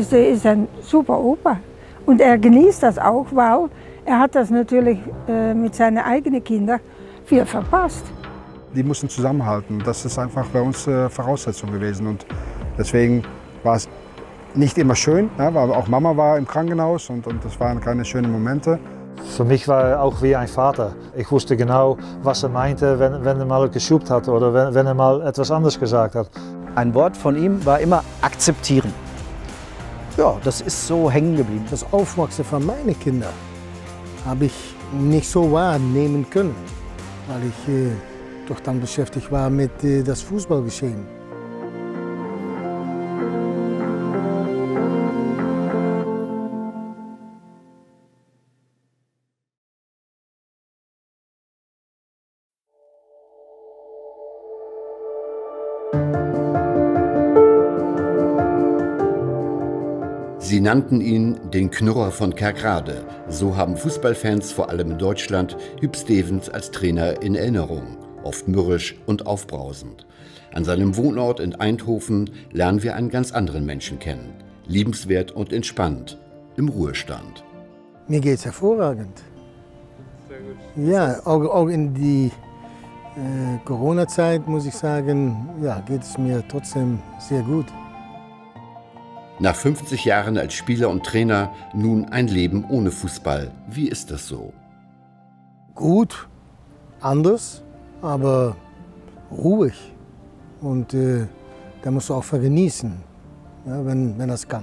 Wichtigste ist ein super Opa. Und er genießt das auch, weil er hat das natürlich mit seinen eigenen Kindern viel verpasst. Die mussten zusammenhalten. Das ist einfach bei uns Voraussetzung gewesen. Und deswegen war es nicht immer schön, ja, weil auch Mama war im Krankenhaus und das waren keine schönen Momente. Für mich war er auch wie ein Vater. Ich wusste genau, was er meinte, wenn er mal geschubt hat oder wenn er mal etwas anderes gesagt hat. Ein Wort von ihm war immer akzeptieren. Ja, das ist so hängen geblieben. Das Aufwachsen von meinen Kindern habe ich nicht so wahrnehmen können, weil ich doch dann beschäftigt war mit das Fußballgeschehen. Sie nannten ihn den Knurrer von Kerkrade. So haben Fußballfans, vor allem in Deutschland, Huub Stevens als Trainer in Erinnerung. Oft mürrisch und aufbrausend. An seinem Wohnort in Eindhoven lernen wir einen ganz anderen Menschen kennen. Liebenswert und entspannt. Im Ruhestand. Mir geht es hervorragend. Sehr gut. Ja, auch in die Corona-Zeit muss ich sagen, ja, geht es mir trotzdem sehr gut. Nach 50 Jahren als Spieler und Trainer nun ein Leben ohne Fußball. Wie ist das so? Gut, anders, aber ruhig. Und da musst du auch genießen, ja, wenn das kann.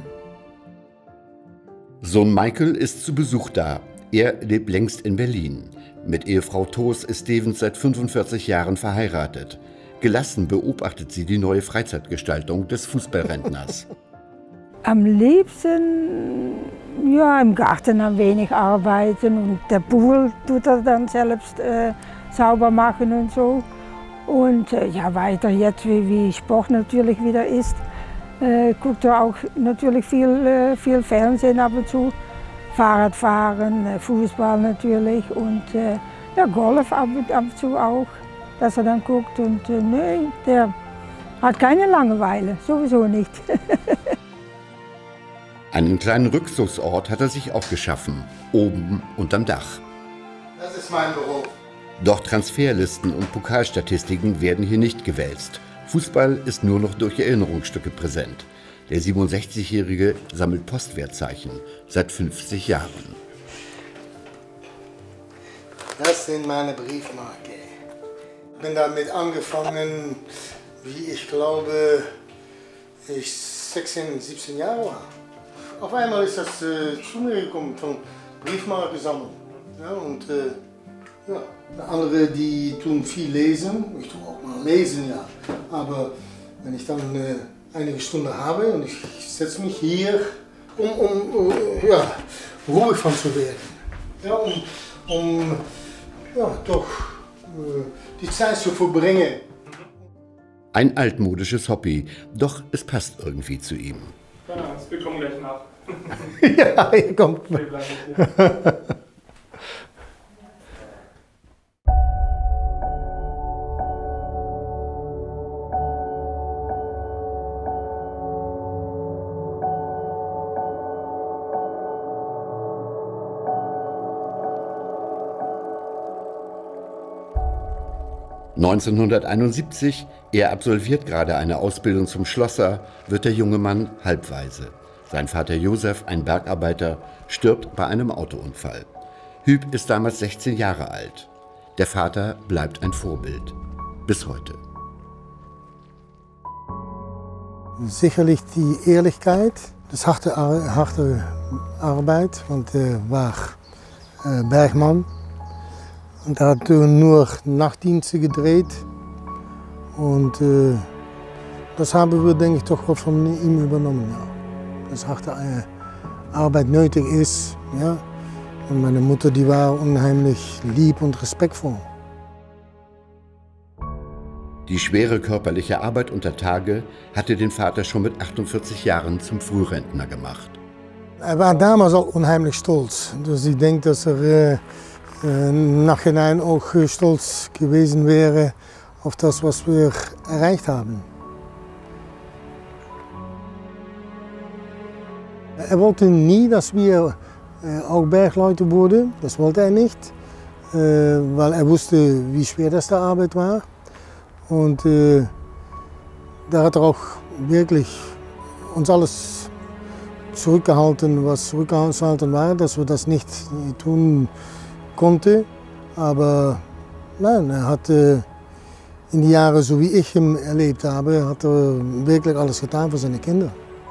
Sohn Michael ist zu Besuch da. Er lebt längst in Berlin. Mit Ehefrau Toos ist Stevens seit 45 Jahren verheiratet. Gelassen beobachtet sie die neue Freizeitgestaltung des Fußballrentners. Am liebsten ja, im Garten ein wenig arbeiten und der Pool tut er dann selbst sauber machen und so. Und ja, weiter jetzt, wie Sport natürlich wieder ist, guckt er auch natürlich viel Fernsehen ab und zu. Fahrradfahren, Fußball natürlich und ja, Golf ab und zu auch, dass er dann guckt. Und nee, der hat keine Langeweile, sowieso nicht. Einen kleinen Rückzugsort hat er sich auch geschaffen, oben unterm Dach. Das ist mein Büro. Doch Transferlisten und Pokalstatistiken werden hier nicht gewälzt. Fußball ist nur noch durch Erinnerungsstücke präsent. Der 67-Jährige sammelt Postwertzeichen seit 50 Jahren. Das sind meine Briefmarken. Ich bin damit angefangen, wie ich glaube, ich 16, 17 Jahre war. Auf einmal ist das zu mir gekommen, von Briefmarken sammeln. Ja, und ja, andere, die tun viel lesen. Ich tue auch mal lesen, ja. Aber wenn ich dann einige Stunden habe und ich setze mich hier, um ja, ruhig von zu werden. Ja, um ja, doch die Zeit zu verbringen. Ein altmodisches Hobby, doch es passt irgendwie zu ihm. Genau, wir kommen gleich nach. Ja, ihr kommt. 1971, er absolviert gerade eine Ausbildung zum Schlosser, wird der junge Mann halbwaise. Sein Vater Josef, ein Bergarbeiter, stirbt bei einem Autounfall. Huub ist damals 16 Jahre alt. Der Vater bleibt ein Vorbild. Bis heute. Sicherlich die Ehrlichkeit, das harte Arbeit, want er war Bergmann. Und er hat nur Nachtdienste gedreht. Und das haben wir, denke ich, doch von ihm übernommen. Ja. Dass harte Arbeit nötig ist. Ja. Und meine Mutter, die war unheimlich lieb und respektvoll. Die schwere körperliche Arbeit unter Tage hatte den Vater schon mit 48 Jahren zum Frührentner gemacht. Er war damals auch unheimlich stolz. Dus ich denke, dass er nachhinein auch stolz gewesen wäre auf das, was wir erreicht haben. Er wollte nie, dass wir auch Bergleute wurden. Das wollte er nicht, weil er wusste, wie schwer das der Arbeit war. Und da hat er auch wirklich uns alles zurückgehalten, was zurückgehalten war, dass wir das nicht tun konnten. Aber nein, er hat in die Jahre, so wie ich ihn erlebt habe, hat er wirklich alles getan für seine Kinder.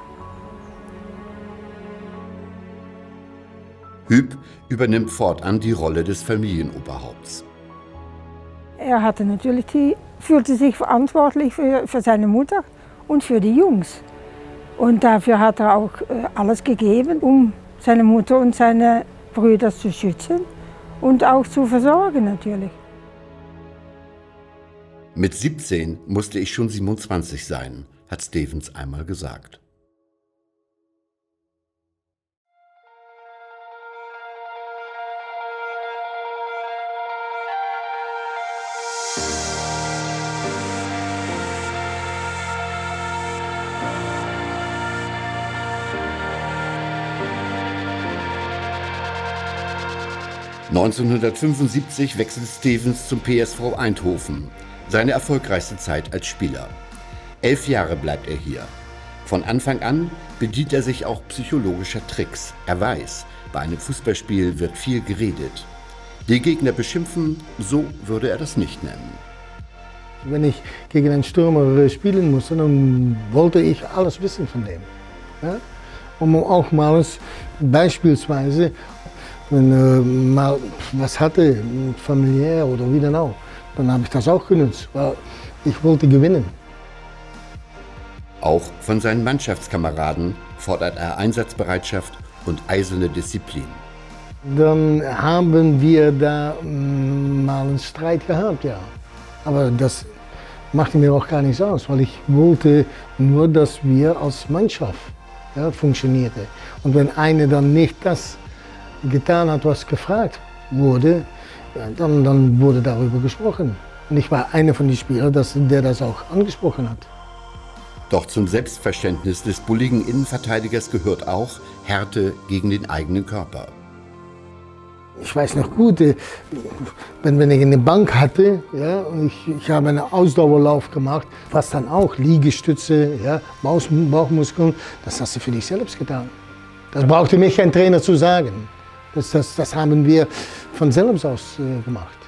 Huub übernimmt fortan die Rolle des Familienoberhaupts. Er hatte natürlich fühlte sich verantwortlich für seine Mutter und für die Jungs. Und dafür hat er auch alles gegeben, um seine Mutter und seine Brüder zu schützen und auch zu versorgen natürlich. Mit 17 musste ich schon 27 sein, hat Stevens einmal gesagt. (1975) wechselt Stevens zum PSV Eindhoven, seine erfolgreichste Zeit als Spieler. 11 Jahre bleibt er hier. Von Anfang an bedient er sich auch psychologischer Tricks. Er weiß, bei einem Fußballspiel wird viel geredet. Die Gegner beschimpfen, so würde er das nicht nennen. Wenn ich gegen einen Stürmer spielen musste, dann wollte ich alles wissen von dem. Ja? Um auch mal beispielsweise, wenn er mal was hatte, familiär oder wie dann auch, dann habe ich das auch genutzt, weil ich wollte gewinnen. Auch von seinen Mannschaftskameraden fordert er Einsatzbereitschaft und eiserne Disziplin. Dann haben wir da mal einen Streit gehabt, ja. Aber das machte mir auch gar nichts aus, weil ich wollte nur, dass wir als Mannschaft funktionierte. Und wenn einer dann nicht das getan hat, was gefragt wurde, dann wurde darüber gesprochen. Und ich war einer von den Spielern, der das auch angesprochen hat. Doch zum Selbstverständnis des bulligen Innenverteidigers gehört auch Härte gegen den eigenen Körper. Ich weiß noch gut, wenn ich eine Bank hatte, ja, und ich habe einen Ausdauerlauf gemacht, was dann auch Liegestütze, ja, Bauchmuskeln, das hast du für dich selbst getan. Das brauchte mich kein Trainer zu sagen. Das haben wir von selbst aus gemacht.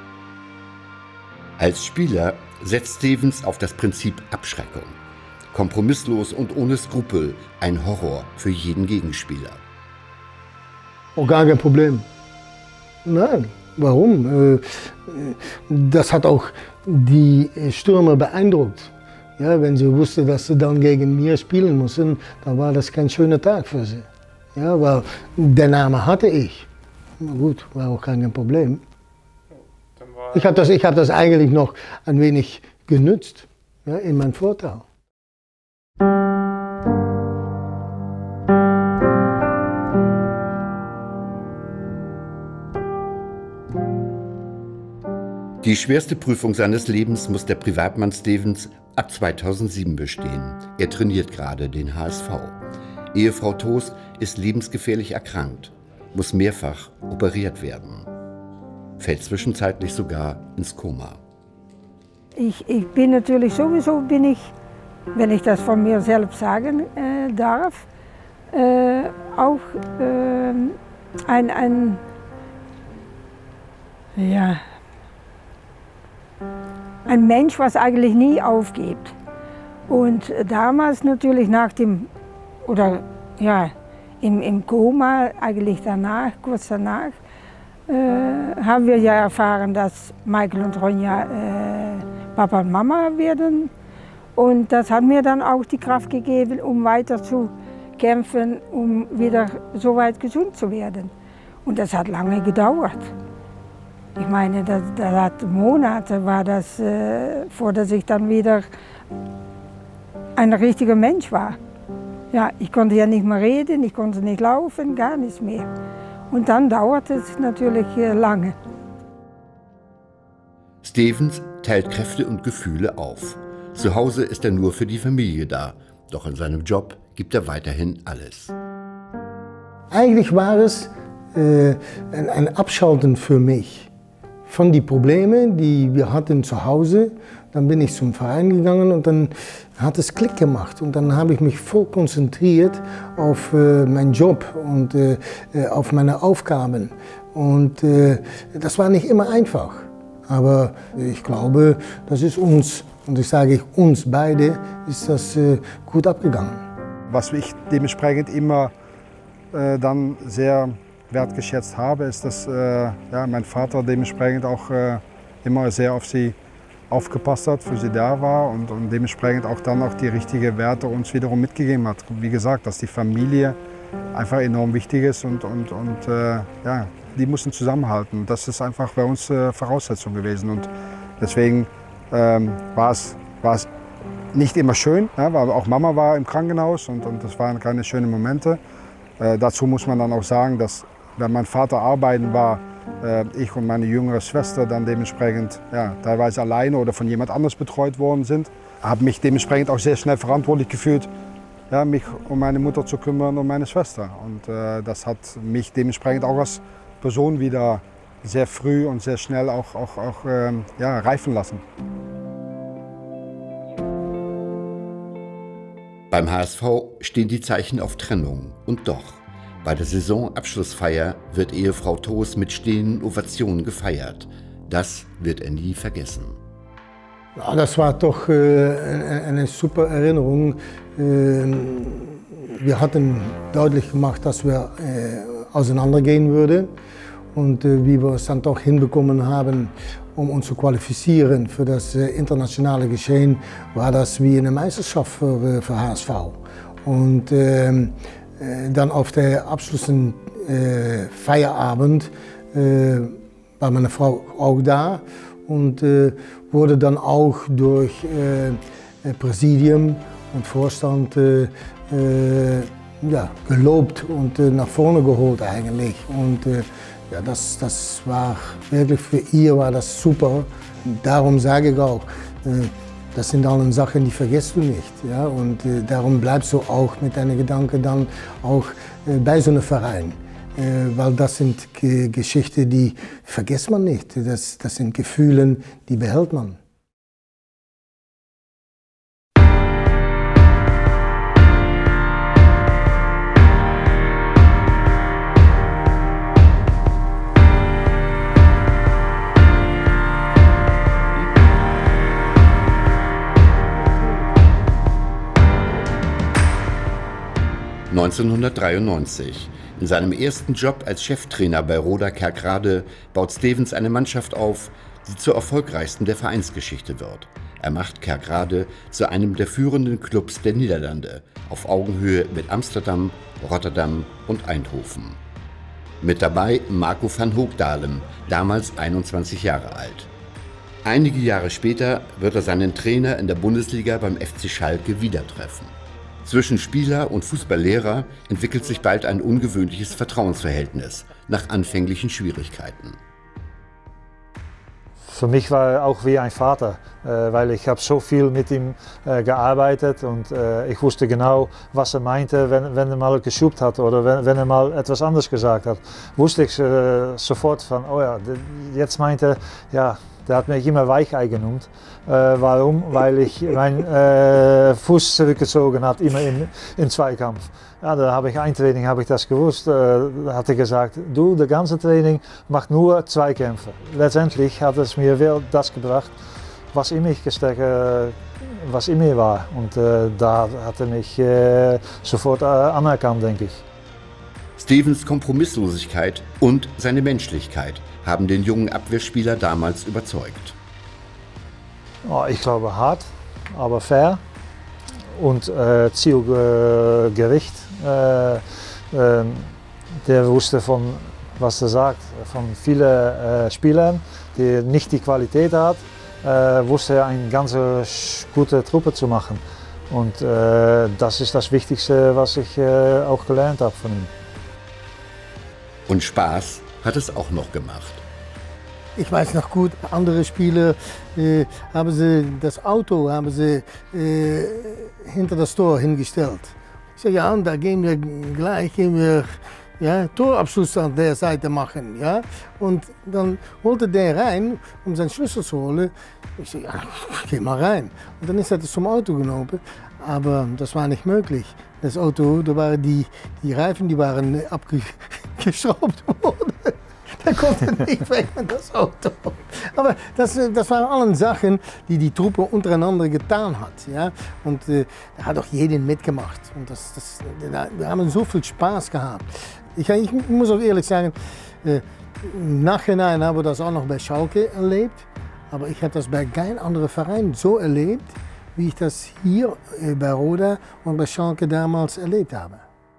Als Spieler setzt Stevens auf das Prinzip Abschreckung. Kompromisslos und ohne Skrupel, ein Horror für jeden Gegenspieler. Oh, gar kein Problem. Nein, warum? Das hat auch die Stürmer beeindruckt. Ja, wenn sie wussten, dass sie dann gegen mir spielen mussten, dann war das kein schöner Tag für sie. Ja, weil der Name hatte ich. Na gut, war auch kein Problem. Ich habe das eigentlich noch ein wenig genutzt, ja, in meinen Vorteil. Die schwerste Prüfung seines Lebens muss der Privatmann Stevens ab 2007 bestehen. Er trainiert gerade den HSV. Ehefrau Toos ist lebensgefährlich erkrankt, muss mehrfach operiert werden. Fällt zwischenzeitlich sogar ins Koma. Ich bin natürlich sowieso, wenn ich das von mir selbst sagen darf, auch ein Mensch, was eigentlich nie aufgibt. Und damals natürlich im Koma, eigentlich danach, kurz danach, haben wir ja erfahren, dass Michael und Ronja Papa und Mama werden. Und das hat mir dann auch die Kraft gegeben, um weiter zu kämpfen, um wieder so weit gesund zu werden. Und das hat lange gedauert. Ich meine, das hat Monate war das, bevor ich dann wieder ein richtiger Mensch war. Ja, ich konnte ja nicht mehr reden, ich konnte nicht laufen, gar nichts mehr. Und dann dauerte es natürlich lange. Stevens teilt Kräfte und Gefühle auf. Zu Hause ist er nur für die Familie da, doch in seinem Job gibt er weiterhin alles. Eigentlich war es ein Abschalten für mich von den Problemen, die wir hatten zu Hause. Dann bin ich zum Verein gegangen und dann hat es Klick gemacht. Und dann habe ich mich voll konzentriert auf meinen Job und auf meine Aufgaben. Und das war nicht immer einfach. Aber ich glaube, das ist uns, und ich sage uns beide, ist das gut abgegangen. Was ich dementsprechend immer dann sehr wertgeschätzt habe, ist, dass mein Vater dementsprechend auch immer sehr auf sie aufgepasst hat, für sie da war und dementsprechend auch dann auch die richtigen Werte uns wiederum mitgegeben hat. Wie gesagt, dass die Familie einfach enorm wichtig ist und die mussten zusammenhalten. Das ist einfach bei uns Voraussetzung gewesen und deswegen war es nicht immer schön, ja, weil auch Mama war im Krankenhaus und das waren keine schönen Momente. Dazu muss man dann auch sagen, dass wenn mein Vater arbeiten war, ich und meine jüngere Schwester dann dementsprechend teilweise alleine oder von jemand anders betreut worden sind. Habe mich dementsprechend auch sehr schnell verantwortlich gefühlt, mich um meine Mutter zu kümmern und meine Schwester. Und das hat mich dementsprechend auch als Person wieder sehr früh und sehr schnell auch reifen lassen. Beim HSV stehen die Zeichen auf Trennung und doch. Bei der Saisonabschlussfeier wird Ehefrau Toos mit stehenden Ovationen gefeiert. Das wird er nie vergessen. Ja, das war doch eine super Erinnerung. Wir hatten deutlich gemacht, dass wir auseinandergehen würden. Und wie wir es dann doch hinbekommen haben, um uns zu qualifizieren für das internationale Geschehen, war das wie eine Meisterschaft für HSV. Und dann auf der abschließenden Feierabend war meine Frau auch da und wurde dann auch durch Präsidium und Vorstand gelobt und nach vorne geholt eigentlich. Und das war wirklich für ihr war das super. Darum sage ich auch, das sind alle Sachen, die vergisst du nicht. Ja? Und darum bleibst du auch mit deinen Gedanken dann auch bei so einem Verein. Weil das sind Geschichten, die vergisst man nicht. Das sind Gefühle, die behält man. (1993). In seinem ersten Job als Cheftrainer bei Roda Kerkrade baut Stevens eine Mannschaft auf, die zur erfolgreichsten der Vereinsgeschichte wird. Er macht Kerkrade zu einem der führenden Clubs der Niederlande, auf Augenhöhe mit Amsterdam, Rotterdam und Eindhoven. Mit dabei Marco van Hoogdalem, damals 21 Jahre alt. Einige Jahre später wird er seinen Trainer in der Bundesliga beim FC Schalke wieder treffen. Zwischen Spieler und Fußballlehrer entwickelt sich bald ein ungewöhnliches Vertrauensverhältnis nach anfänglichen Schwierigkeiten. Für mich war er auch wie ein Vater, weil ich habe so viel mit ihm gearbeitet und ich wusste genau, was er meinte, wenn er mal geschubt hat oder wenn er mal etwas anderes gesagt hat. Wusste ich sofort von, oh ja, jetzt meinte er, ja, der hat mich immer Weichei genannt. Warum? Weil ich meinen Fuß zurückgezogen habe, immer im Zweikampf. Ja, da habe ich ein Training das gewusst. Da hat er gesagt, du, das ganze Training macht nur Zweikämpfe. Letztendlich hat es mir wel das gebracht, was in mich gesteckt, was in mir war. Und da hat er mich sofort anerkannt, denke ich. Stevens Kompromisslosigkeit und seine Menschlichkeit haben den jungen Abwehrspieler damals überzeugt. Oh, ich glaube hart, aber fair und zielgericht. Der wusste von, was er sagt, von vielen Spielern, die nicht die Qualität hat, wusste er eine ganz gute Truppe zu machen. Und das ist das Wichtigste, was ich auch gelernt habe von ihm. Und Spaß hat es auch noch gemacht. Ich weiß noch gut, andere Spieler haben sie das Auto hinter das Tor hingestellt. Ich sage, ja, und da gehen wir ja, Torabschluss an der Seite machen. Ja? Und dann wollte der rein, um seinen Schlüssel zu holen. Ich so, ja, geh mal rein. Und dann ist er zum Auto gelaufen, aber das war nicht möglich. Das Auto, da waren die Reifen, die waren abgeschraubt worden. Der konnte nicht weg mit das Auto. Aber das waren alle Sachen, die die Truppe untereinander getan hat. Ja? Und da hat auch jeden mitgemacht. Und wir haben so viel Spaß gehabt. Ich muss auch ehrlich sagen, im Nachhinein habe ich das auch noch bei Schalke erlebt. Aber ich habe das bei keinem anderen Verein so erlebt, wie ich das hier bei Roda und bei Schalke damals erlebt habe.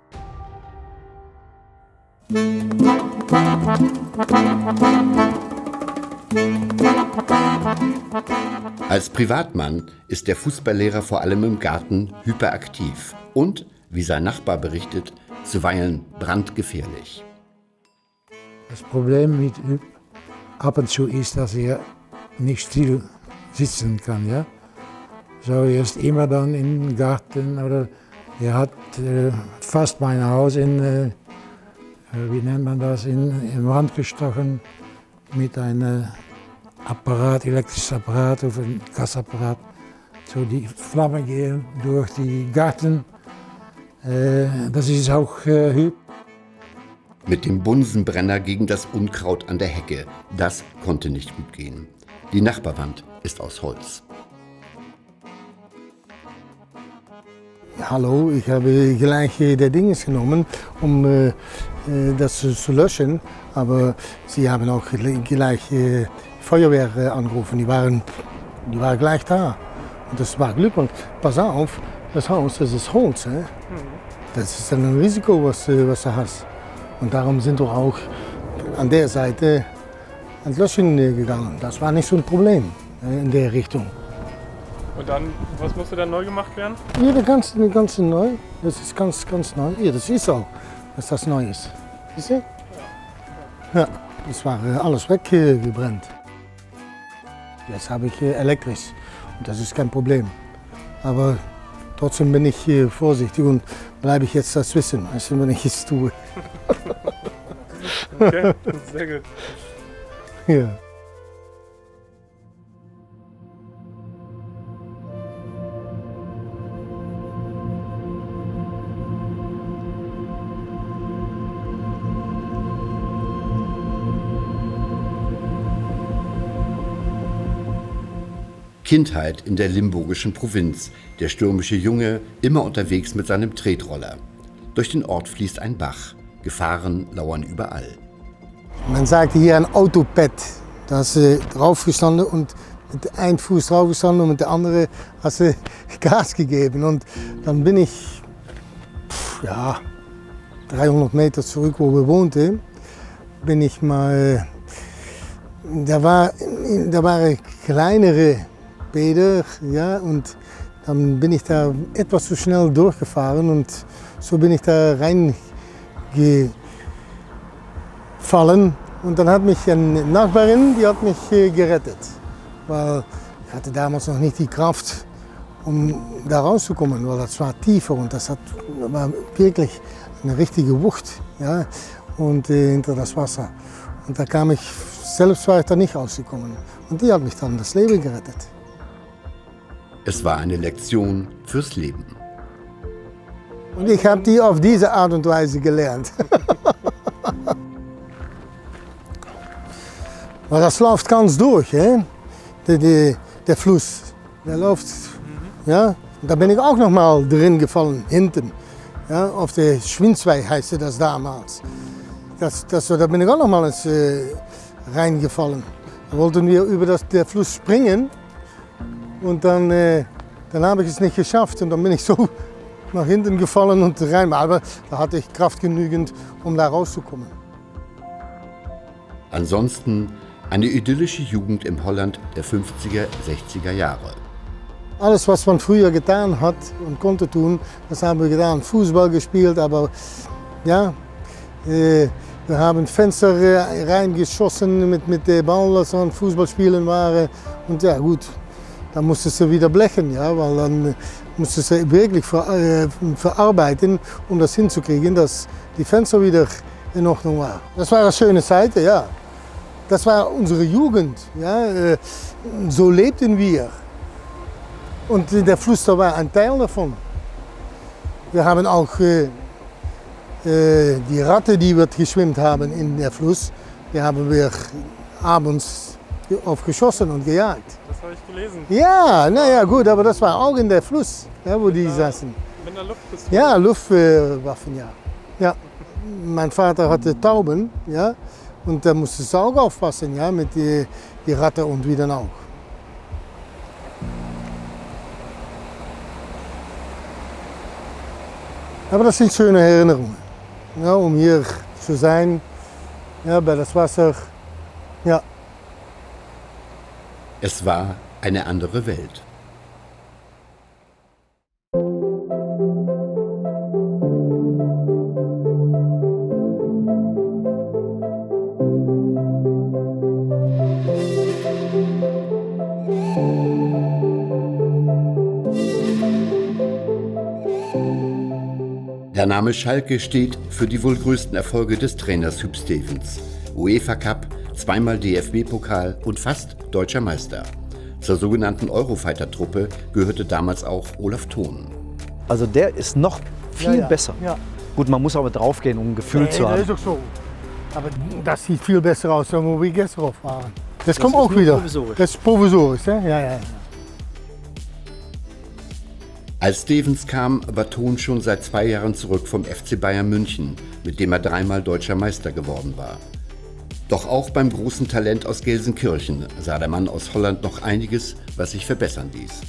Als Privatmann ist der Fußballlehrer vor allem im Garten hyperaktiv und, wie sein Nachbar berichtet, zuweilen brandgefährlich. Das Problem mit Hüb ab und zu ist, dass er nicht still sitzen kann. Ja? So, er ist immer dann im Garten oder er hat fast mein Haus in wie nennt man das, in Wand gestochen mit einem Apparat, elektrisches Apparat oder ein Gasapparat. So die Flammen gehen durch die Garten. Das ist auch Hüb. Mit dem Bunsenbrenner gegen das Unkraut an der Hecke, das konnte nicht gut gehen. Die Nachbarwand ist aus Holz. Hallo, ich habe gleich der Dinges genommen, um das zu löschen, aber sie haben auch gleich Feuerwehr angerufen, die waren gleich da. Und das war Glück und pass auf, das Haus, das ist Holz. Das ist ein Risiko, was du hast. Und darum sind wir auch an der Seite ans Löschen gegangen. Das war nicht so ein Problem in der Richtung. Und dann, was musste dann neu gemacht werden? Ja, das ganze neu. Das ist ganz neu. Ja, das ist so, dass das neu ist. Siehst du? Ja, das war alles weggebrannt. Jetzt habe ich elektrisch und das ist kein Problem. Aber trotzdem bin ich vorsichtig und bleibe ich jetzt dazwischen, wenn ich es tue. Okay, sehr gut. Ja. Kindheit in der limburgischen Provinz. Der stürmische Junge immer unterwegs mit seinem Tretroller. Durch den Ort fließt ein Bach. Gefahren lauern überall. Man sagte hier ein Autopad. Da hast du draufgestanden und mit einem Fuß draufgestanden und mit der anderen hast du Gas gegeben. Und dann bin ich 300 Meter zurück, wo wir wohnten, bin ich mal. Da waren kleinere Bäder, ja, und dann bin ich da etwas zu schnell durchgefahren und so bin ich da reingefallen. Und dann hat mich eine Nachbarin, die hat mich gerettet, weil ich hatte damals noch nicht die Kraft, um da rauszukommen, weil das war tiefer und das war wirklich eine richtige Wucht, ja, und hinter das Wasser. Und da kam ich, selbst war ich da nicht rausgekommen. Und die hat mich dann das Leben gerettet. Es war eine Lektion fürs Leben. Und ich habe die auf diese Art und Weise gelernt. Aber das läuft ganz durch, der Fluss. Der läuft, ja. Und da bin ich auch noch mal drin gefallen, hinten. Ja, auf der Schwinzweig heißt das damals. Da bin ich auch noch mal reingefallen. Da wollten wir über den Fluss springen und dann habe ich es nicht geschafft und dann bin ich so nach hinten gefallen und rein. Aber da hatte ich Kraft genügend, um da rauszukommen. Ansonsten eine idyllische Jugend im Holland der 50er, 60er Jahre. Alles, was man früher getan hat und konnte tun, das haben wir getan. Fußball gespielt, aber ja, wir haben Fenster reingeschossen mit dem Ball, als wir Fußball spielen waren. Und ja gut, dann musstest du wieder blechen, ja, weil dann musstest du wirklich verarbeiten, um das hinzukriegen, dass die Fenster wieder in Ordnung war. Das war eine schöne Zeit, ja. Das war unsere Jugend. Ja. So lebten wir. Und der Fluss war ein Teil davon. Wir haben auch die Ratte, die wir geschwimmt haben in der Fluss, die haben wir abends aufgeschossen und gejagt. Das habe ich gelesen. Ja, naja gut, aber das war auch in der Fluss, ja, wo die saßen. Mit einer Luftpistole? Ja, Luftwaffen, ja. Ja. Mein Vater hatte Tauben, ja, und da musste du auch aufpassen, ja, mit die Ratte und wie dann auch. Aber das sind schöne Erinnerungen, ja, um hier zu sein, ja, bei das Wasser, ja. Es war eine andere Welt. Der Name Schalke steht für die wohl größten Erfolge des Trainers Huub Stevens. UEFA Cup, zweimal DFB-Pokal und fast deutscher Meister. Zur sogenannten Eurofighter-Truppe gehörte damals auch Olaf Thon. Also der ist noch viel besser. Ja. Gut, man muss aber draufgehen, um ein Gefühl zu haben. Das ist auch so. Aber das sieht viel besser aus, als wo wir gestern drauf waren. Das kommt auch wieder. Provisorisch. Das ist provisorisch, ja, ja. Als Stevens kam, war Thon schon seit 2 Jahren zurück vom FC Bayern München, mit dem er 3-mal deutscher Meister geworden war. Doch auch beim großen Talent aus Gelsenkirchen sah der Mann aus Holland noch einiges, was sich verbessern ließ.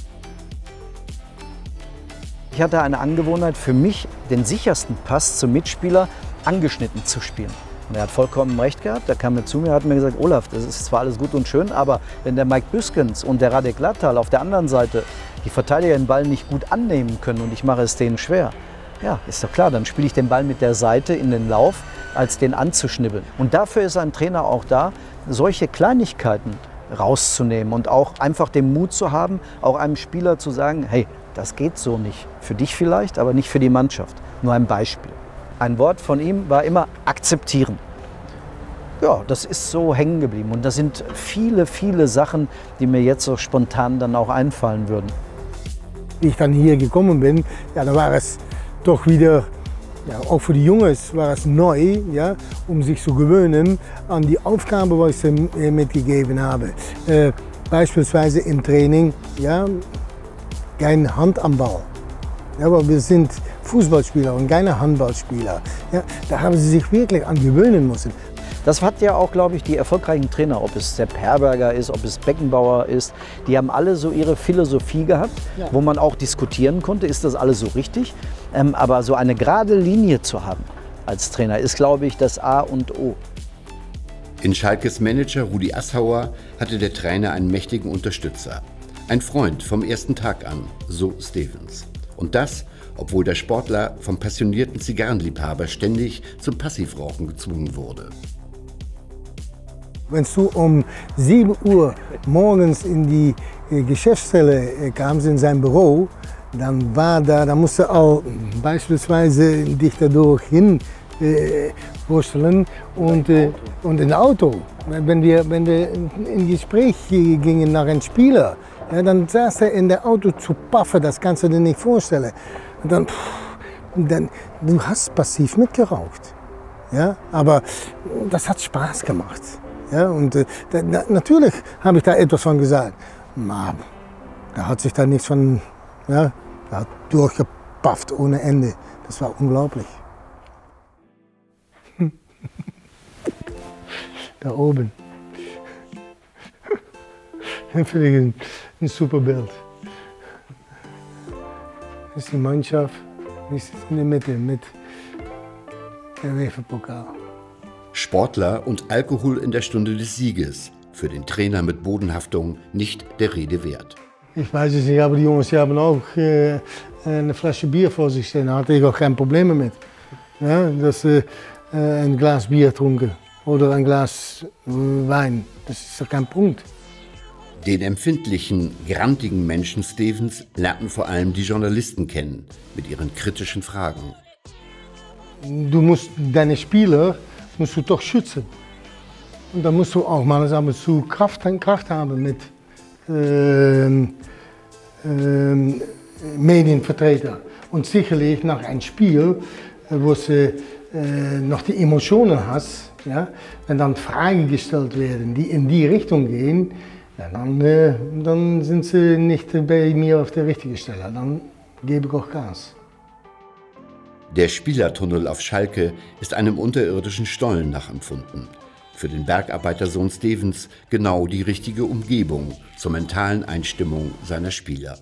Ich hatte eine Angewohnheit, für mich den sichersten Pass zum Mitspieler angeschnitten zu spielen. Und er hat vollkommen recht gehabt. Er kam mir zu mir und hat mir gesagt, Olaf, das ist zwar alles gut und schön, aber wenn der Mike Büskens und der Radek Lattal auf der anderen Seite die Verteidiger den Ball nicht gut annehmen können und ich mache es denen schwer, ja, ist doch klar, dann spiele ich den Ball mit der Seite in den Lauf, als den anzuschnibbeln. Und dafür ist ein Trainer auch da, solche Kleinigkeiten rauszunehmen und auch einfach den Mut zu haben, auch einem Spieler zu sagen, hey, das geht so nicht. Für dich vielleicht, aber nicht für die Mannschaft. Nur ein Beispiel. Ein Wort von ihm war immer akzeptieren. Ja, das ist so hängen geblieben. Und das sind viele, viele Sachen, die mir jetzt so spontan dann auch einfallen würden. Wie ich dann hier gekommen bin, ja, da war es doch wieder, ja, auch für die Jungs war es neu, ja, um sich zu gewöhnen an die Aufgabe, was ich mitgegeben habe. Beispielsweise im Training, ja, kein Hand am Ball. Ja, aber wir sind Fußballspieler und keine Handballspieler. Ja, da haben sie sich wirklich an gewöhnen müssen. Das hat ja auch, glaube ich, die erfolgreichen Trainer, ob es Sepp Herberger ist, ob es Beckenbauer ist, die haben alle so ihre Philosophie gehabt, ja, wo man auch diskutieren konnte, ist das alles so richtig? Aber so eine gerade Linie zu haben als Trainer ist, glaube ich, das A und O. In Schalkes Manager Rudi Assauer hatte der Trainer einen mächtigen Unterstützer. Ein Freund vom ersten Tag an, so Stevens. Und das, obwohl der Sportler vom passionierten Zigarrenliebhaber ständig zum Passivrauchen gezwungen wurde. Wenn du um 7 Uhr morgens in die Geschäftsstelle kamst, in sein Büro, dann musst du auch beispielsweise dich dadurch hin vorstellen und ein Auto. Wenn wir in Gespräch gingen nach einem Spieler, ja, dann saß er in der Auto zu paffen, das kannst du dir nicht vorstellen. Und dann, du hast passiv mitgeraucht, ja, aber das hat Spaß gemacht. Ja, und natürlich habe ich da etwas von gesagt. Na, da hat sich da nichts von, ja, da hat durchgepafft ohne Ende. Das war unglaublich. Da oben. Das finde ich ein super Bild. Das ist die Mannschaft, die ist in der Mitte mit dem UEFA-Pokal. Sportler und Alkohol in der Stunde des Sieges. Für den Trainer mit Bodenhaftung nicht der Rede wert. Ich weiß es nicht, aber die Jungs haben auch eine Flasche Bier vor sich stehen. Da hatte ich auch keine Probleme mit. Ja, dass sie ein Glas Bier trunken oder ein Glas Wein. Das ist doch kein Punkt. Den empfindlichen, grantigen Menschen Stevens lernten vor allem die Journalisten kennen, mit ihren kritischen Fragen. Du musst deine Spieler musst du doch schützen. Und dann musst du auch mal zu Kraft haben mit Medienvertretern. Und sicherlich nach einem Spiel, wo du noch die Emotionen hast, ja, wenn dann Fragen gestellt werden, die in die Richtung gehen, ja, dann sind sie nicht bei mir auf der richtigen Stelle. Dann gebe ich auch Gas. Der Spielertunnel auf Schalke ist einem unterirdischen Stollen nachempfunden. Für den Bergarbeitersohn Stevens genau die richtige Umgebung zur mentalen Einstimmung seiner Spieler.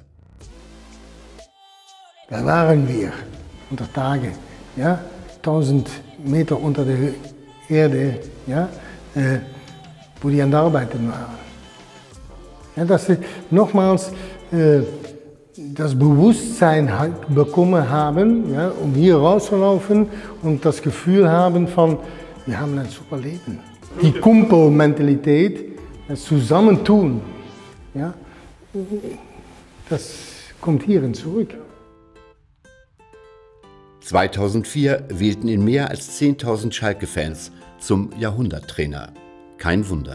Da waren wir unter Tage, ja, 1000 Meter unter der Erde, ja, wo die an der Arbeiten waren. Ja, dass sie nochmals das Bewusstsein bekommen haben, ja, um hier rauszulaufen und das Gefühl haben von, wir haben ein super Leben. Die Kumpelmentalität, das Zusammentun, ja, das kommt hierhin zurück. 2004 wählten ihn mehr als 10.000 Schalke-Fans zum Jahrhunderttrainer. Kein Wunder.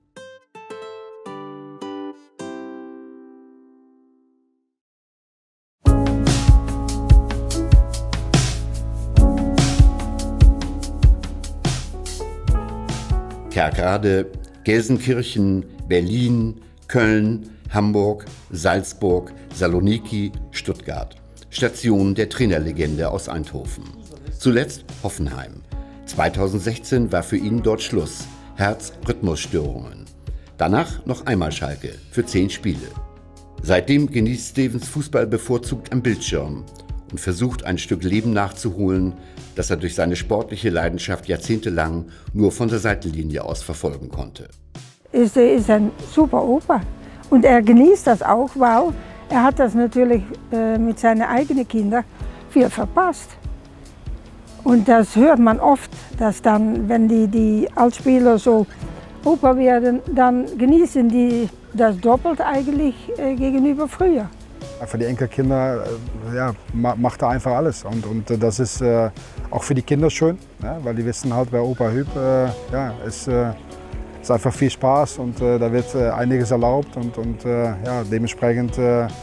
Kerkrade, Gelsenkirchen, Berlin, Köln, Hamburg, Salzburg, Saloniki, Stuttgart. Station der Trainerlegende aus Eindhoven. Zuletzt Hoffenheim. 2016 war für ihn dort Schluss. Herz-Rhythmusstörungen. Danach noch einmal Schalke für 10 Spiele. Seitdem genießt Stevens Fußball bevorzugt am Bildschirm und versucht ein Stück Leben nachzuholen, das er durch seine sportliche Leidenschaft jahrzehntelang nur von der Seitenlinie aus verfolgen konnte. Er ist ein super Opa und er genießt das auch, weil er hat das natürlich mit seinen eigenen Kindern viel verpasst. Und das hört man oft, dass dann, wenn die Altspieler so Opa werden, dann genießen die das doppelt eigentlich gegenüber früher. Für die Enkelkinder ja, macht er einfach alles und das ist auch für die Kinder schön, ja, weil die wissen halt, bei Opa Huub ja, ist einfach viel Spaß und da wird einiges erlaubt und ja, dementsprechend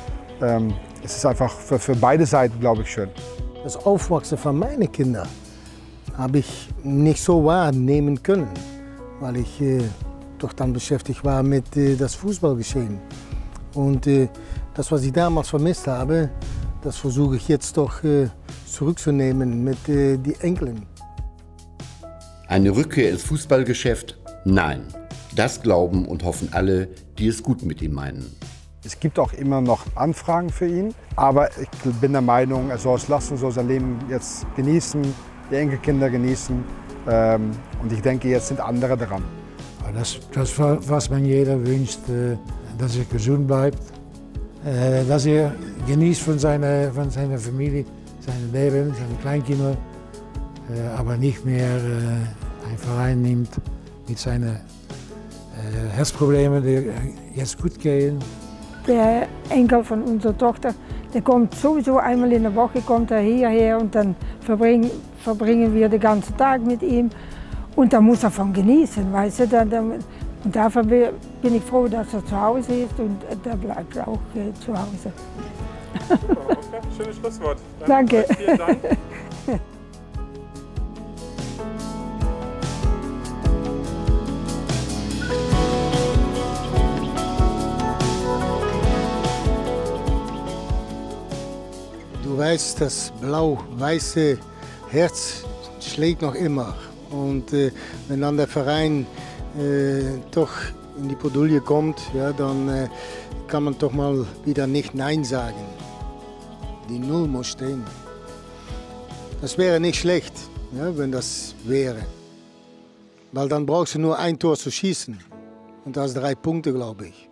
ist es einfach für beide Seiten, glaube ich, schön. Das Aufwachsen von meinen Kindern habe ich nicht so wahrnehmen können, weil ich doch dann beschäftigt war mit das Fußballgeschehen. Und das, was ich damals vermisst habe, das versuche ich jetzt doch zurückzunehmen mit den Enkeln. Eine Rückkehr ins Fußballgeschäft? Nein. Das glauben und hoffen alle, die es gut mit ihm meinen. Es gibt auch immer noch Anfragen für ihn, aber ich bin der Meinung, er soll es lassen, soll sein Leben jetzt genießen, die Enkelkinder genießen und ich denke, jetzt sind andere dran. Das, was man jeder wünscht, dass er gesund bleibt, dass er genießt von seiner Familie, sein Leben, seine Kleinkinder, aber nicht mehr einen Verein nimmt mit seinen Herzproblemen, die jetzt gut gehen. Der Enkel von unserer Tochter, der kommt sowieso einmal in der Woche kommt er hierher und dann verbringen wir den ganzen Tag mit ihm. Und da muss er von genießen, weißt du. Und dafür bin ich froh, dass er zu Hause ist und der bleibt auch zu Hause. Super, okay. Schönes Schlusswort. Danke. Vielen Dank. Du weißt, das blau-weiße Herz schlägt noch immer. Und wenn dann der Verein doch in die Bredouille kommt, ja, dann kann man doch mal wieder nicht Nein sagen. Die Null muss stehen. Das wäre nicht schlecht, ja, wenn das wäre. Weil dann brauchst du nur ein Tor zu schießen. Und das 3 Punkte, glaube ich.